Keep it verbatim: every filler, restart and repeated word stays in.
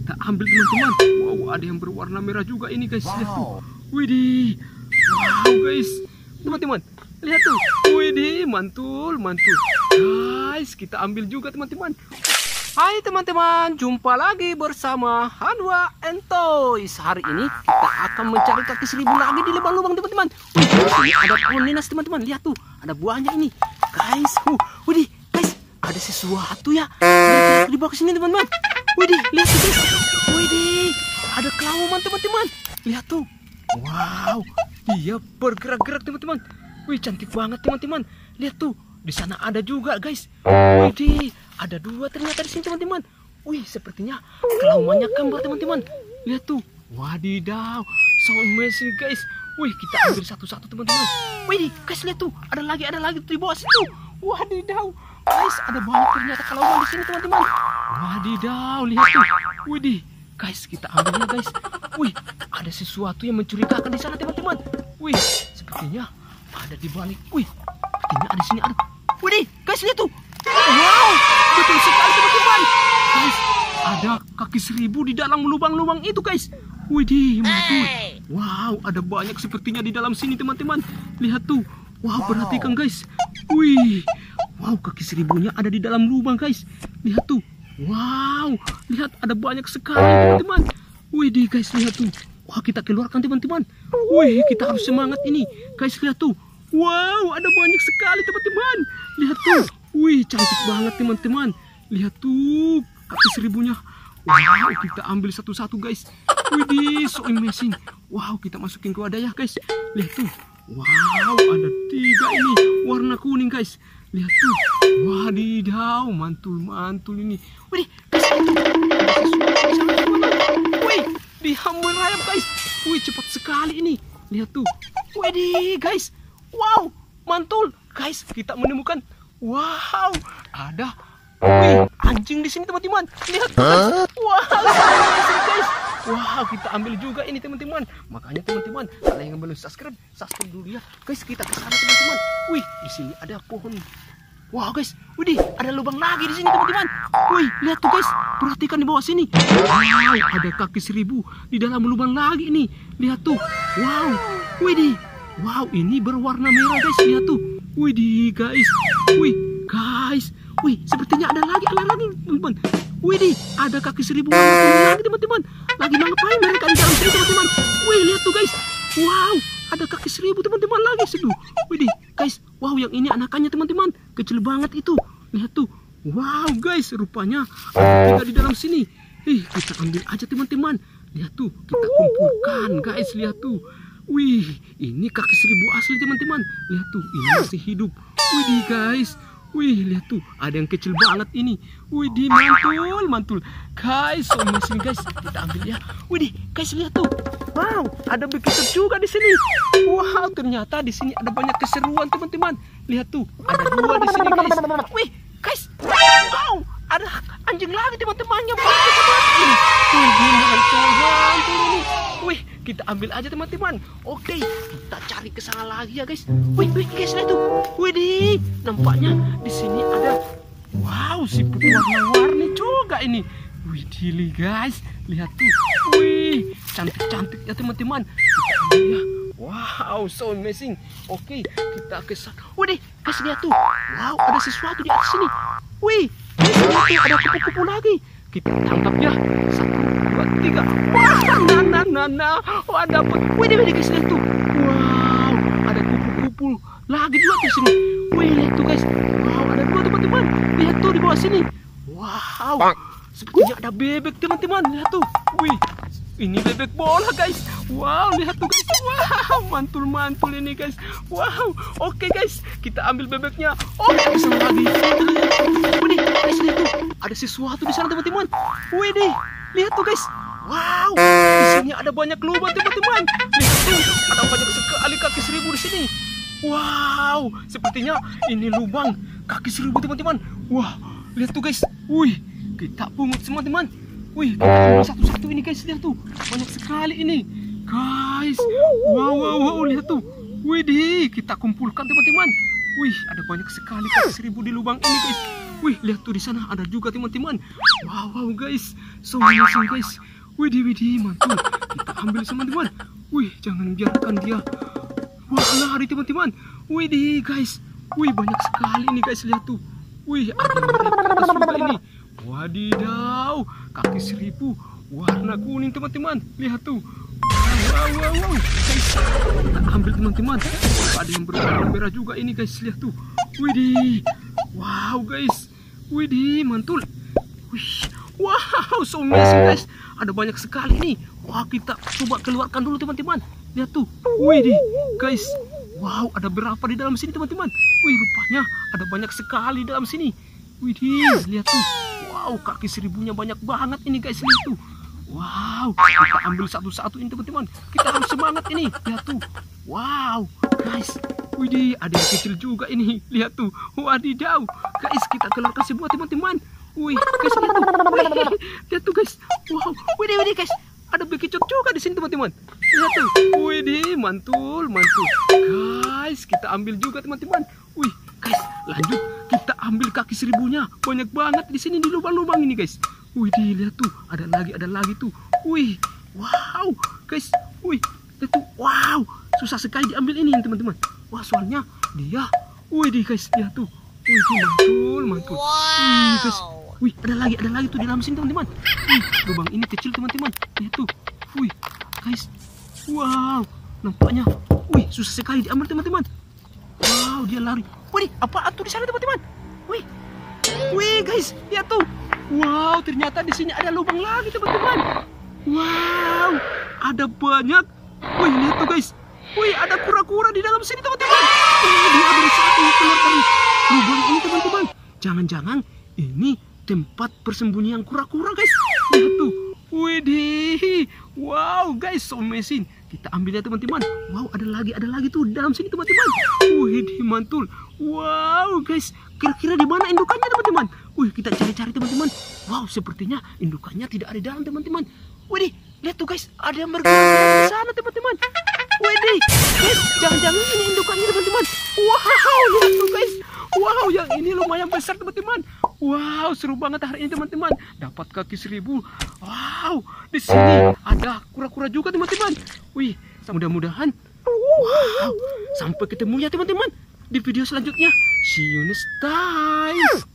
kita ambil teman-teman. Wow, ada yang berwarna merah juga ini guys. Lihat tuh. Widih. Wow guys. Teman-teman, lihat tuh. Widih, mantul, mantul. Guys, kita ambil juga teman-teman. Hai teman-teman, jumpa lagi bersama Hanwa and Toys. Hari ini kita akan mencari kaki seribu lagi di lubang-lubang teman-teman. Wih, ada pohon nenas teman-teman. Lihat tuh, ada buahnya ini. Guys, uh, widih, guys, ada sesuatu ya. Lihat, dibawa ke sini teman-teman. Widih, lihat tuh guys. Widih, ada kelauman teman-teman. Lihat tuh. Wow, dia bergerak-gerak teman-teman. Wih, cantik banget teman-teman. Lihat tuh, di sana ada juga guys. Widih, ada dua ternyata di sini teman-teman. Wih, sepertinya kelaumannya kembar teman-teman. Lihat tuh. Wadidaw, so amazing guys. Wih, kita ambil satu-satu teman-teman. Wih, guys lihat tuh. Ada lagi, ada lagi di bawah situ. Wadidaw, guys, ada banyak ternyata kelauman di sini teman-teman. Wadidaw, lihat tuh. Widih, guys, kita ambilnya guys. Wih, ada sesuatu yang mencurigakan di sana teman-teman. Wih, sepertinya ada di balik. Wih, sepertinya ada di sini ada. Widih, guys lihat tuh. Wow, betul sekali teman-teman. Guys, ada kaki seribu di dalam lubang-lubang itu guys. Widih, mantul. Wow, ada banyak sepertinya di dalam sini teman-teman. Lihat tuh. Wow, perhatikan guys. Wih, wow, kaki seribunya ada di dalam lubang guys. Lihat tuh. Wow, lihat ada banyak sekali teman-teman. Widih guys, lihat tuh. Wah, kita keluarkan teman-teman. Wih, kita harus semangat ini. Guys, lihat tuh. Wow, ada banyak sekali teman-teman. Lihat tuh. Wih, cantik banget teman-teman. Lihat tuh kaki seribunya. Wow, kita ambil satu-satu guys. Widih, so amazing. Wow, kita masukin ke wadah ya guys. Lihat tuh. Wow, ada tiga ini warna kuning guys. Lihat tuh. Wadidaw, mantul-mantul ini. Widih, guys, lihat tuh. Ada sesuatu di sana, teman-teman. Wih, dia merayap guys. Wih, cepat sekali ini. Lihat tuh. Widih, guys. Wow, mantul. Guys, kita menemukan. Wow, ada wih, anjing di sini teman-teman. Lihat guys. Wow, guys. Wow, kita ambil juga ini teman-teman. Makanya teman-teman, kalian yang belum subscribe, subscribe dulu ya. Guys, kita ke sana teman-teman. Wih, di sini ada pohon. Wow, guys. Widih, ada lubang lagi di sini teman-teman. Wih, lihat tuh guys. Perhatikan di bawah sini. Wow, ada kaki seribu di dalam lubang lagi ini. Lihat tuh. Wow. Widih. Wow, ini berwarna merah guys. Lihat tuh. Widih guys. Wih, guys. Wih, sepertinya ada lagi, ada lagi teman-teman. Widih, ada kaki seribu warna kuning lagi teman-teman. Lagi ngapain mereka di dalam sini teman-teman? Wih, lihat tuh guys. Wow, ada kaki seribu teman-teman lagi situ. Widih, guys. Wow, yang ini anakannya teman-teman. Kecil banget itu. Lihat tuh. Wow, guys, rupanya ada tiga di dalam sini. Ih, kita ambil aja teman-teman. Lihat tuh, kita kumpulkan guys. Lihat tuh. Wih, ini kaki seribu asli teman-teman. Lihat tuh, ini masih hidup. Widih guys. Wih, lihat tuh, ada yang kecil banget ini. Widih, mantul, mantul. Guys, so amazing guys. Kita ambil ya. Widih, guys lihat tuh. Wow, ada begitu juga di sini. Wow, ternyata di sini ada banyak keseruan teman-teman. Lihat tuh, ada dua di sini guys. Wih, guys. Wow, ada anjing lagi teman-teman yang banyak banget ini. Widih, mantul, mantul ini. Wih, kita ambil aja teman-teman. Oke, kita cari ke sana lagi ya guys. Wih, wih guys, lihat tuh. Widih, nampaknya di sini ada wow, siput warna-warni juga ini. Widih guys, lihat tuh. Wih, cantik-cantik ya teman-teman. Kita ambil ya. Wow, so amazing. Oke, kita ke sana. Widih, guys lihat tuh. Wow, ada sesuatu di atas sini. Wih, guys lihat tuh, ada kupu-kupu lagi. Kita tangkap ya. Satu, dua, tiga. Wah, nah, nah, nah, nah. Wah, dapat. Widih, widih guys lihat tuh. Wow, ada kupu-kupu lagi dua di sini. Wih, lihat tuh guys. Wow, ada dua teman-teman. Lihat tuh di bawah sini. Wow, sepertinya ada bebek teman-teman. Lihat tuh. Wih, ini bebek bola guys. Wow, lihat tuh guys. Wow, mantul-mantul ini guys. Wow, oke guys, kita ambil bebeknya. Oke, sama lagi. Widih, guys lihat tuh. Ada sesuatu di sana teman-teman. Widih, lihat tuh guys. Wow, di sini ada banyak lubang teman-teman. Lihat tuh, ada banyak sekali kaki seribu di sini. Wow, sepertinya ini lubang kaki seribu teman-teman. Wah, lihat tuh guys. Wih, kita pungut semua teman. Wih, kita ambil satu-satu ini guys. Lihat tuh, banyak sekali ini guys. Wow, wow, wow, lihat tuh. Widih, kita kumpulkan teman-teman. Wih, ada banyak sekali kaki seribu di lubang ini guys. Wih, lihat tuh di sana ada juga teman-teman. Wow, wow guys, so amazing guys. Widih, widih, mantul. Kita ambil teman-teman. Wih, jangan biarkan dia. Wah, lari teman-teman. Widih guys. Wih, banyak sekali ini guys, lihat tuh. Wih, ada yang mereka juga ini. Wadidaw, kaki seribu warna kuning teman-teman. Lihat tuh. Wow, wow, wow. Guys, kita ambil teman-teman. Ada yang berwarna merah juga ini guys, lihat tuh. Widih. Wow guys. Widih, mantul. Wih. Wow, so amazing guys. Ada banyak sekali nih. Wah, kita coba keluarkan dulu teman-teman. Lihat tuh. Widih, guys. Wow, ada berapa di dalam sini teman-teman? Wih, rupanya ada banyak sekali dalam sini. Widih, lihat tuh. Wow, kaki seribunya banyak banget ini guys, lihat tuh. Wow, kita ambil satu-satu ini teman-teman. Kita harus semangat ini. Lihat tuh. Wow, guys. Widih, ada yang kecil juga ini. Lihat tuh. Wadidaw. Guys, kita keluarkan semua teman-teman. Wih, guys, lihat tuh. Wih, lihat tuh guys. Wow, widih, widih guys. Ada bekicot juga di sini teman-teman. Lihat tuh. Widih, mantul, mantul. Guys, kita ambil juga teman-teman. Wih, guys, lanjut. Kita ambil kaki seribunya. Banyak banget di sini di lubang-lubang ini guys. Widih, lihat tuh. Ada lagi, ada lagi tuh. Wih, wow, guys. Wih, lihat tuh. Wow, susah sekali diambil ini teman-teman. Wah, soalnya dia. Widih guys, lihat tuh. Widih, mantul, mantul. Wih, guys. Wih, ada lagi, ada lagi tuh di dalam sini teman-teman. Wih, lubang ini kecil teman-teman. Lihat tuh. Wih, guys. Wow, nampaknya. Wih, susah sekali diambil teman-teman. Wow, dia lari. Wih, apaan tuh di sana teman-teman? Wih, wih guys, lihat tuh. Wow, ternyata di sini ada lubang lagi teman-teman. Wow, ada banyak. Wih, lihat tuh guys. Wih, ada kura-kura di dalam sini teman-teman. Wih, dia berusaha keluar dari lubang ini teman-teman. Jangan-jangan ini tempat persembunyian kura-kura guys. Lihat tuh. Widih. Wow guys, so amazing. Kita ambil ya teman-teman. Wow, ada lagi, ada lagi tuh di dalam sini teman-teman. Widih, mantul. Wow guys, kira-kira di mana indukannya teman-teman? Wih, kita cari-cari teman-teman. Wow, sepertinya indukannya tidak ada di dalam teman-teman. Widih, lihat tuh guys, ada yang bergerak di sana teman-teman. Widih, guys, jangan-jangan ini indukannya teman-teman. Wow, lihat tuh guys. Wow, yang ini lumayan besar teman-teman. Wow, seru banget hari ini teman-teman. Dapat kaki seribu. Wow, di sini ada kura-kura juga teman-teman. Wih, mudah-mudahan. Wow, sampai ketemu ya teman-teman di video selanjutnya. See you next time.